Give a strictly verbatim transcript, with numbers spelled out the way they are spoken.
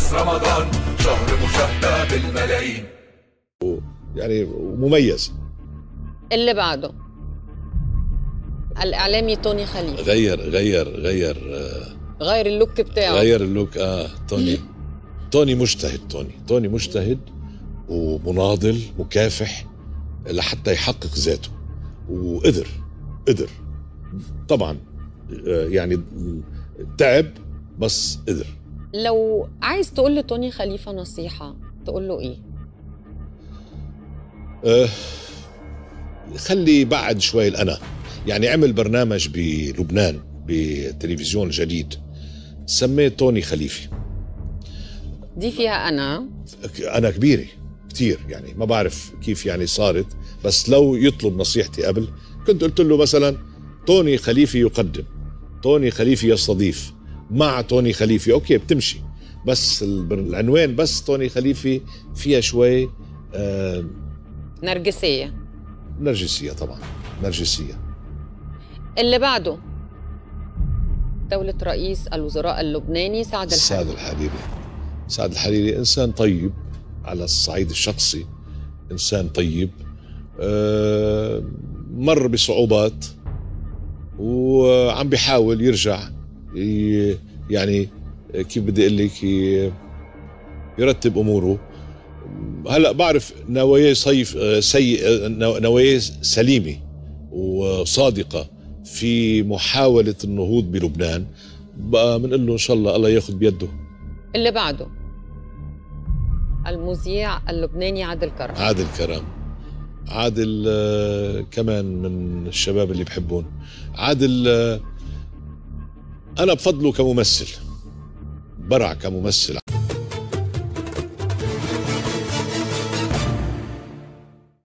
فانوس رمضان شهر مشاهدة بالملايين، يعني مميز. اللي بعده الإعلامي توني خليفة. غير غير غير آه غير اللوك بتاعه، غير اللوك. اه توني توني مجتهد، توني توني مجتهد ومناضل مكافح لحتى يحقق ذاته، وقدر قدر طبعا آه يعني تعب بس قدر. لو عايز تقول لتوني خليفة نصيحة تقول له ايه؟ آه خلي بعد شوي الأنا. يعني عمل برنامج بلبنان بتلفزيون جديد سميه توني خليفي. دي فيها أنا أنا كبيرة كتير، يعني ما بعرف كيف يعني صارت، بس لو يطلب نصيحتي قبل كنت قلت له مثلا توني خليفي يقدم، توني خليفي يستضيف، مع توني خليفي أوكي بتمشي، بس العنوان بس توني خليفي فيها شوي آه نرجسية. نرجسية طبعا، نرجسية. اللي بعده دولة رئيس الوزراء اللبناني سعد الحريري. سعد الحريري سعد الحريري إنسان طيب على الصعيد الشخصي، إنسان طيب آه مر بصعوبات وعم بيحاول يرجع يعني كيف بدي أقول لك يرتب أموره. هلا بعرف نواياه صيف سيء، نواياه سليمة وصادقة في محاولة النهوض بلبنان، بقى بنقول له إن شاء الله الله ياخذ بيده. اللي بعده المذيع اللبناني عادل كرم. عادل كرم عادل آه كمان من الشباب اللي بحبون. عادل آه أنا بفضله كممثل، برع كممثل.